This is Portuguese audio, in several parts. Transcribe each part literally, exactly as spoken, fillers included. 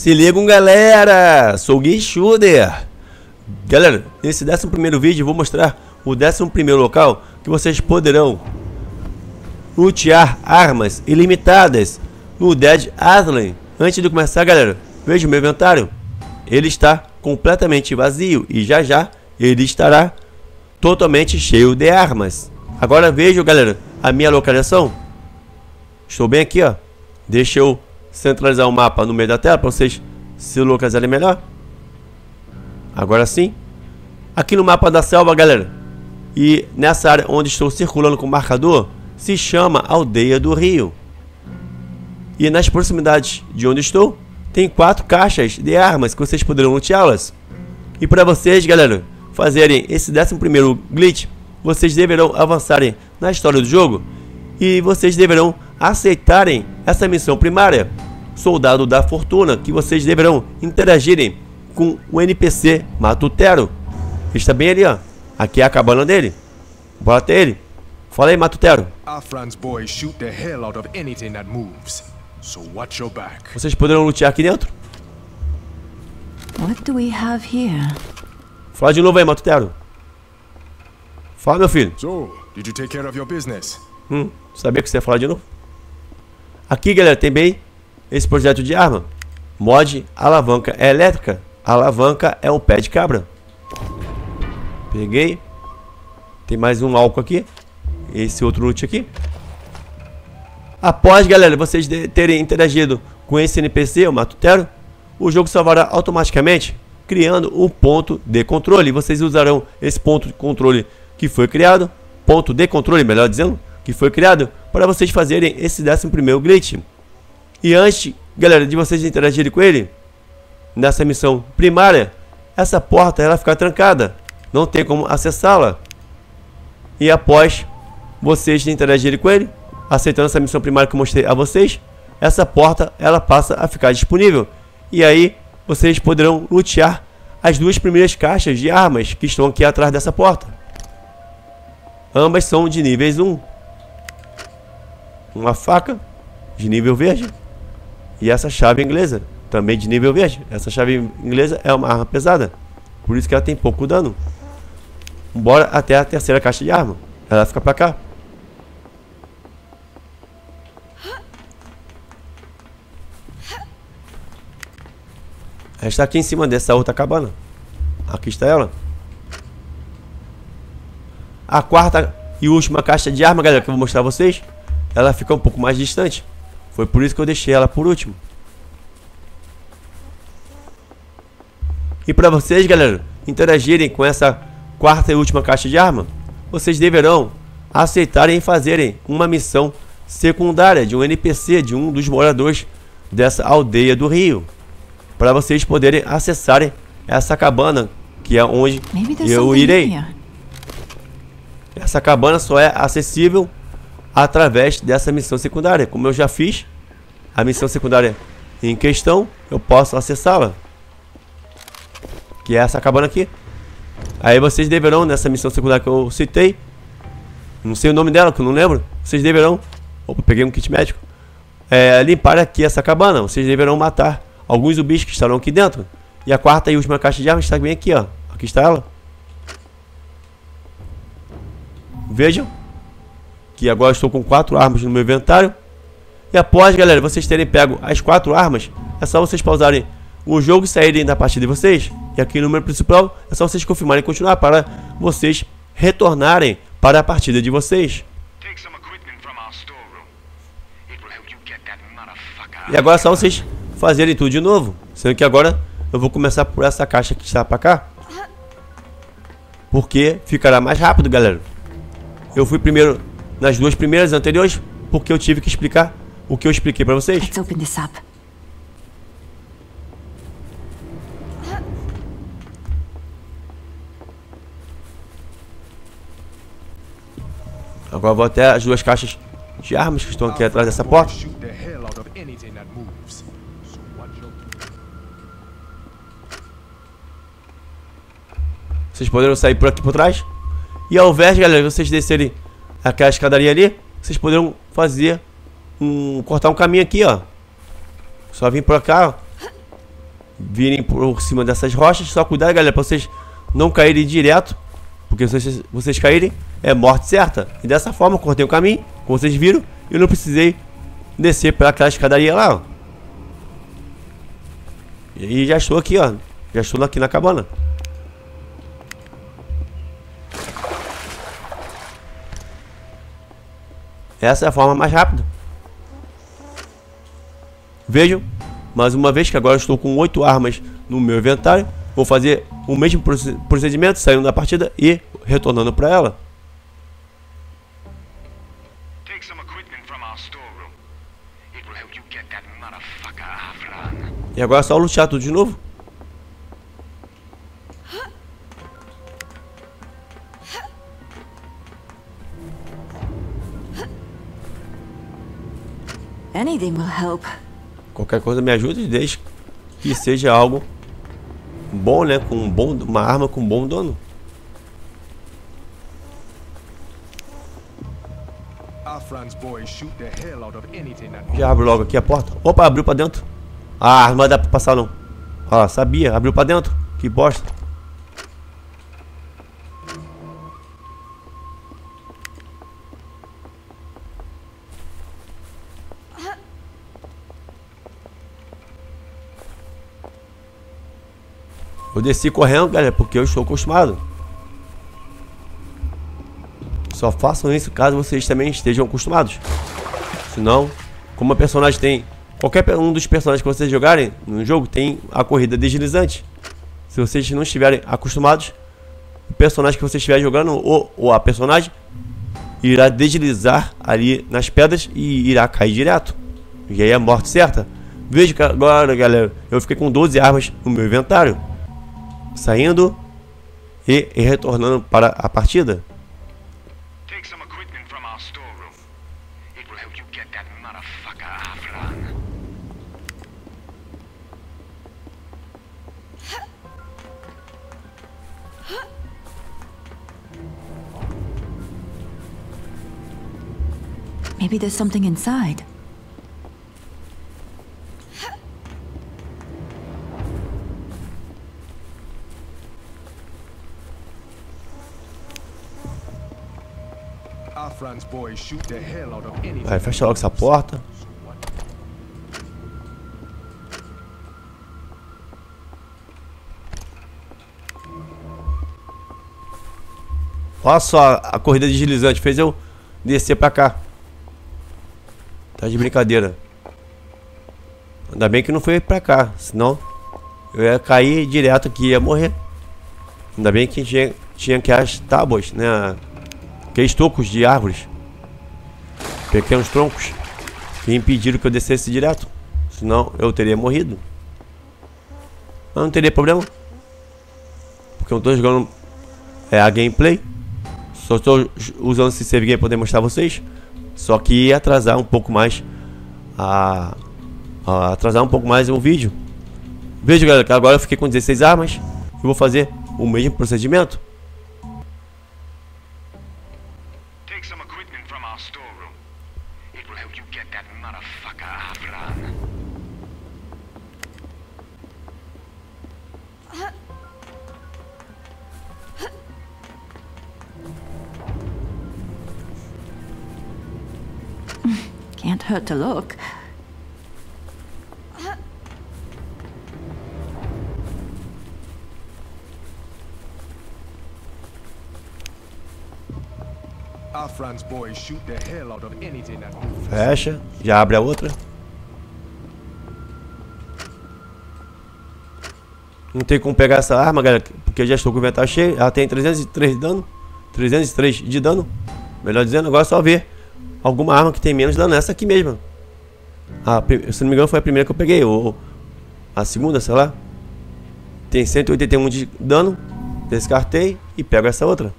Se ligam, galera, sou o Guichuder. Galera, nesse décimo primeiro vídeo eu vou mostrar o décimo primeiro local que vocês poderão lutear armas ilimitadas no Dead Island. Antes de começar, galera, veja o meu inventário. Ele está completamente vazio e já já ele estará totalmente cheio de armas. Agora veja, galera, a minha localização. Estou bem aqui, ó. Deixa eu centralizar o mapa no meio da tela para vocês se localizarem melhor. Agora sim. Aqui no mapa da selva, galera, e nessa área onde estou circulando com o marcador, se chama Aldeia do Rio. E nas proximidades de onde estou, tem quatro caixas de armas que vocês poderão luteá-las. E para vocês, galera, fazerem esse décimo primeiro glitch, vocês deverão avançarem na história do jogo e vocês deverão aceitarem essa missão primária, Soldado da Fortuna, que vocês deverão interagirem com o N P C Matutero. Está bem ali, ó. Aqui é a cabana dele. Bora até ele. Fala aí, Matutero. Vocês poderão lutear aqui dentro? What do we have here? Fala de novo aí, Matutero. Fala, meu filho. So, did you take care of your business? Hum, sabia que você ia falar de novo? Aqui, galera, tem bem esse projeto de arma. Mod alavanca elétrica. Alavanca é um pé de cabra. Peguei. Tem mais um álcool aqui. Esse outro loot aqui. Após, galera, vocês terem interagido com esse N P C, o Matutero, o jogo salvará automaticamente, criando um ponto de controle. Vocês usarão esse ponto de controle que foi criado, ponto de controle, melhor dizendo, que foi criado para vocês fazerem esse décimo primeiro glitch. E antes, galera, de vocês interagirem com ele, nessa missão primária, essa porta ela fica trancada, não tem como acessá-la. E após vocês interagirem com ele, aceitando essa missão primária que eu mostrei a vocês, essa porta ela passa a ficar disponível. E aí vocês poderão lutear as duas primeiras caixas de armas que estão aqui atrás dessa porta. Ambas são de níveis um. Uma faca de nível verde. E essa chave inglesa também de nível verde. Essa chave inglesa é uma arma pesada, por isso que ela tem pouco dano. Bora até a terceira caixa de arma. Ela fica pra cá. Ela está aqui em cima dessa outra cabana. Aqui está ela. A quarta e última caixa de arma, galera, que eu vou mostrar a vocês, ela fica um pouco mais distante. Foi por isso que eu deixei ela por último. E para vocês, galera, interagirem com essa quarta e última caixa de arma, vocês deverão aceitarem e fazerem uma missão secundária de um N P C, de um dos moradores dessa aldeia do Rio, para vocês poderem acessarem essa cabana, que é onde eu irei. Essa cabana só é acessível através dessa missão secundária. Como eu já fiz a missão secundária em questão, eu posso acessá-la, que é essa cabana aqui. Aí vocês deverão, nessa missão secundária que eu citei, não sei o nome dela, que eu não lembro, vocês deverão, opa, peguei um kit médico, é, limpar aqui essa cabana. Vocês deverão matar alguns zumbis que estarão aqui dentro. E a quarta e última caixa de armas está bem aqui, ó. Aqui está ela. Vejam que agora estou com quatro armas no meu inventário. E após, galera, vocês terem pego as quatro armas, é só vocês pausarem o jogo e saírem da partida de vocês. E aqui no menu principal é só vocês confirmarem e continuar para vocês retornarem para a partida de vocês. E agora é só vocês fazerem tudo de novo. Sendo que agora eu vou começar por essa caixa que está para cá, porque ficará mais rápido, galera. Eu fui primeiro nas duas primeiras anteriores, porque eu tive que explicar o que eu expliquei para vocês. Let's open this up. Agora eu vou até as duas caixas de armas que estão aqui atrás dessa porta. Vocês poderão sair por aqui por trás. E ao invés, galera, vocês descerem aquela escadaria ali, vocês poderão fazer um, cortar um caminho aqui, ó. Só vir por cá, ó. virem por cima dessas rochas. Só cuidado, galera, para vocês não caírem direto, porque se vocês, vocês caírem, é morte certa. E dessa forma, eu cortei o caminho, como vocês viram, e eu não precisei descer para aquela escadaria lá, ó. E aí já estou aqui, ó. Já estou aqui na cabana. Essa é a forma mais rápida. Vejam, mais uma vez que agora eu estou com oito armas no meu inventário. Vou fazer o mesmo procedimento, saindo da partida e retornando para ela. E agora é só lutear tudo de novo. Anything will help. Qualquer coisa me ajude, desde que seja algo bom, né? Com um bom, uma arma com bom dano. Já abro logo aqui a porta. Opa, abriu pra dentro. Ah, não vai dar pra passar não. Ah, sabia, abriu pra dentro. Que bosta. Eu desci correndo, galera, porque eu estou acostumado. Só façam isso caso vocês também estejam acostumados. Senão, como a personagem tem... Qualquer um dos personagens que vocês jogarem no jogo tem a corrida deslizante. Se vocês não estiverem acostumados, o personagem que você estiver jogando, ou, ou a personagem, irá deslizar ali nas pedras e irá cair direto. E aí é a morte certa. Veja que agora, galera, eu fiquei com doze armas no meu inventário. Saindo e, e retornando para a partida. Maybe there's something inside. Vai, fecha logo essa porta. Olha só a corrida deslizante, fez eu descer pra cá. Tá de brincadeira. Ainda bem que não foi pra cá, senão eu ia cair direto aqui e ia morrer. Ainda bem que tinha, tinha que as tábuas, né? Aqueles tocos de árvores, pequenos troncos, que impediram que eu descesse direto. Senão eu teria morrido. Mas não teria problema, porque eu estou jogando é, a gameplay. Só estou usando esse save game para poder mostrar a vocês. Só que ia atrasar um pouco mais a, a atrasar um pouco mais o vídeo. Veja, galera, que agora eu fiquei com dezesseis armas. Eu vou fazer o mesmo procedimento. Can't hurt to look. Fecha, já abre a outra. Não tem como pegar essa arma, galera, porque eu já estou com o inventário cheio. Ela tem trezentos e três de dano, trezentos e três de dano. Melhor dizendo, agora é só ver alguma arma que tem menos dano. Essa aqui mesmo. Ah, se não me engano foi a primeira que eu peguei, ou a segunda, sei lá. Tem cento e oitenta e um de dano. Descartei e pego essa outra.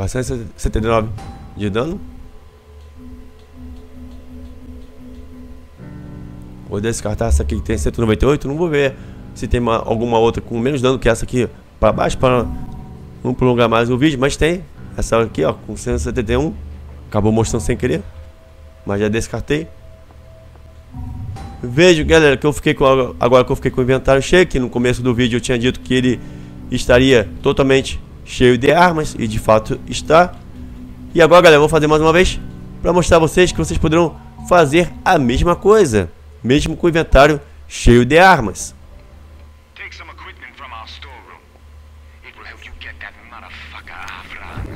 quatrocentos e setenta e nove de dano. Vou descartar essa aqui que tem cento e noventa e oito. Não vou ver se tem uma, alguma outra com menos dano que essa aqui para baixo, para não prolongar mais o vídeo. Mas tem essa aqui, ó, com cento e setenta e um. Acabou mostrando sem querer, mas já descartei. Vejo, galera, que eu fiquei com, agora que eu fiquei com o inventário cheio, que no começo do vídeo eu tinha dito que ele estaria totalmente cheio de armas, e de fato está. E agora, galera, eu vou fazer mais uma vez para mostrar a vocês que vocês poderão fazer a mesma coisa, mesmo com o inventário cheio de armas. Take some equipment from our storeroom. It will help you get that motherfucker offline.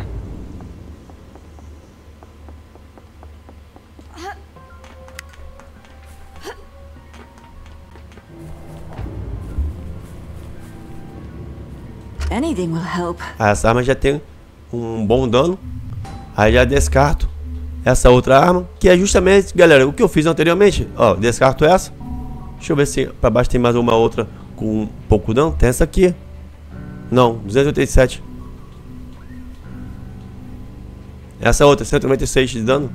Anything will help. Essa arma já tem um bom dano. Aí já descarto essa outra arma, que é justamente, galera, o que eu fiz anteriormente. Ó, descarto essa. Deixa eu ver se pra baixo tem mais uma outra com um pouco dano. Tem essa aqui. Não, duzentos e oitenta e sete. Essa outra, cento e noventa e seis de dano.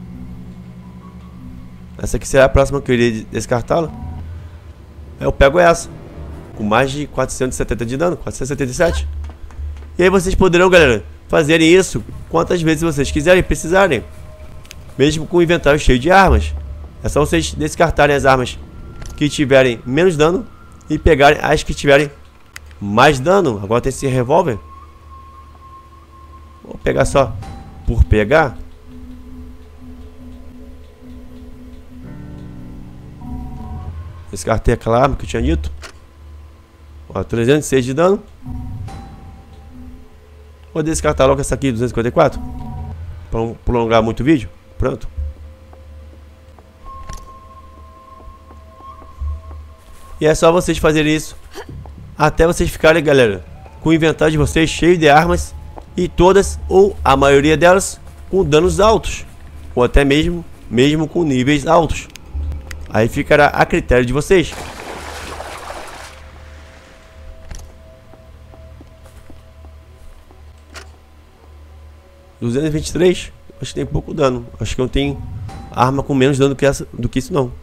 Essa aqui será a próxima que eu irei descartá-la. Eu pego essa, com mais de quatrocentos e setenta de dano, quatrocentos e setenta e sete. E aí vocês poderão, galera, fazerem isso quantas vezes vocês quiserem, precisarem. Mesmo com o inventário cheio de armas. É só vocês descartarem as armas que tiverem menos dano e pegarem as que tiverem mais dano. Agora tem esse revólver. Vou pegar só por pegar. Descartei aquela arma que eu tinha dito. Ó, trezentos e seis de dano. Vou descartar logo essa aqui, duzentos e cinquenta e quatro. Para não prolongar muito o vídeo. Pronto. E é só vocês fazerem isso até vocês ficarem, galera, com o inventário de vocês cheio de armas. E todas, ou a maioria delas, com danos altos. Ou até mesmo, mesmo com níveis altos. Aí ficará a critério de vocês. duzentos e vinte e três. Acho que tem pouco dano. Acho que não tem arma com menos dano que essa, do que isso não.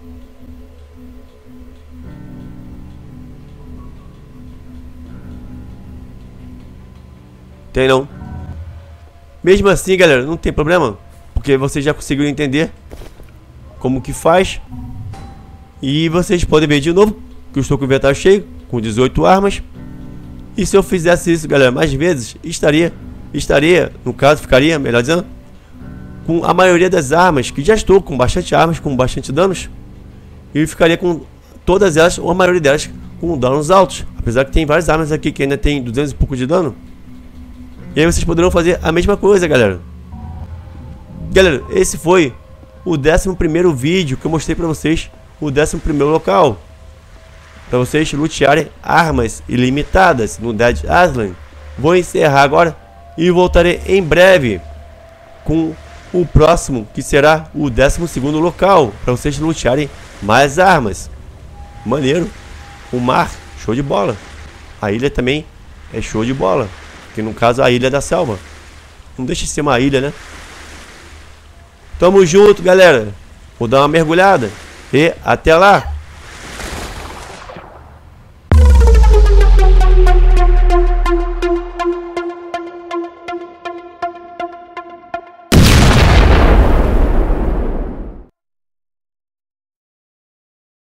Tem não. Mesmo assim, galera, não tem problema, porque vocês já conseguiram entender como que faz. E vocês podem ver de novo que eu estou com o inventário cheio, com dezoito armas. E se eu fizesse isso, galera, mais vezes, estaria Estaria, no caso, ficaria, melhor dizendo, com a maioria das armas, que já estou com bastante armas, com bastante danos. E ficaria com todas elas, ou a maioria delas, com danos altos. Apesar que tem várias armas aqui que ainda tem duzentos e pouco de dano. E aí vocês poderão fazer a mesma coisa, galera. Galera, esse foi o décimo primeiro vídeo que eu mostrei pra vocês. O décimo primeiro local para vocês lutearem armas ilimitadas no Dead Island. Vou encerrar agora e voltarei em breve com o próximo, que será o décimo segundo local, para vocês lutearem mais armas. Maneiro. O mar, show de bola. A ilha também é show de bola, que no caso a ilha da selva. Não deixa de ser uma ilha, né? Tamo junto, galera. Vou dar uma mergulhada e até lá.